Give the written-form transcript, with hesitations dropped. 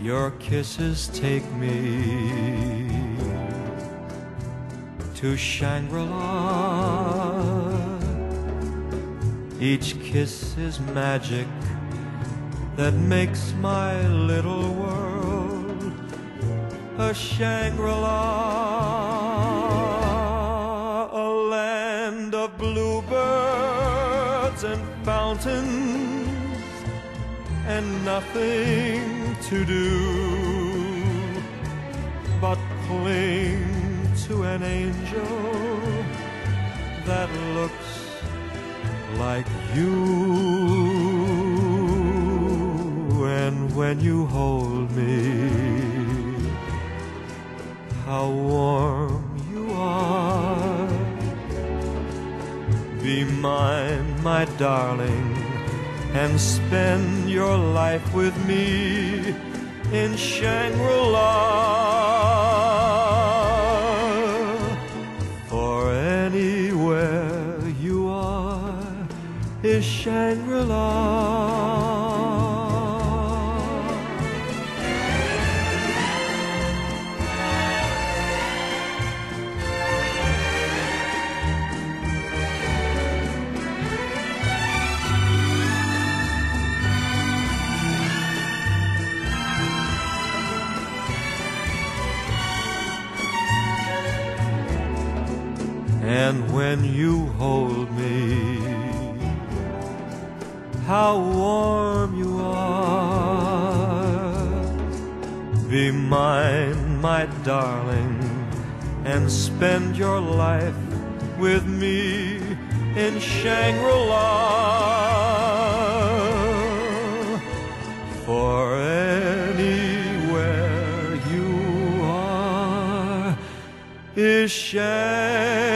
your kisses take me to Shangri-La. Each kiss is magic that makes my little world a Shangri-La, a land of bluebirds and fountains and nothing to do but cling to an angel that looks like you. And when you hold me, how warm you are. Be mine, my darling, and spend your life with me in Shangri-La. For anywhere you are is Shangri-La. And when you hold me, how warm you are. Be mine, my darling, and spend your life with me in Shangri-La. For anywhere you are is Shangri-La.